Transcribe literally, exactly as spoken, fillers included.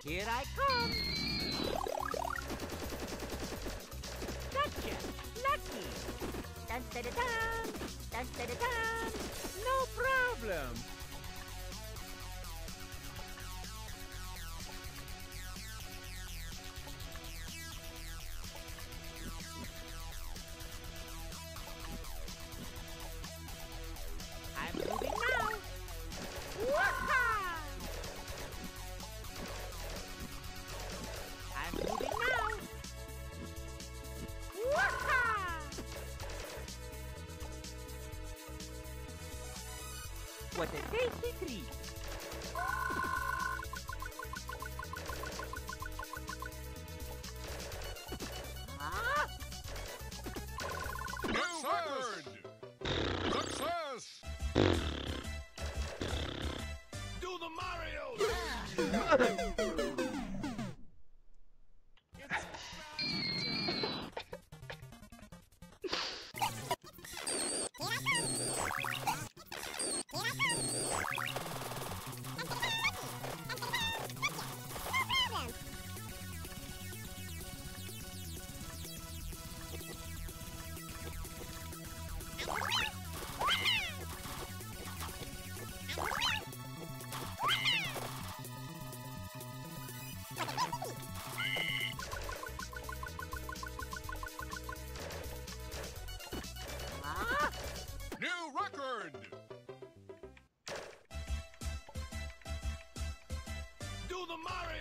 Here I come. Gotcha. Lucky. Dun da da dun. Dun da da dun. No problem. I'm moving now. Waha! I'm moving now. Waha! What a tasty treat. Ah! New record! Success! Do the Mario! Ah! New record! Do the Mario!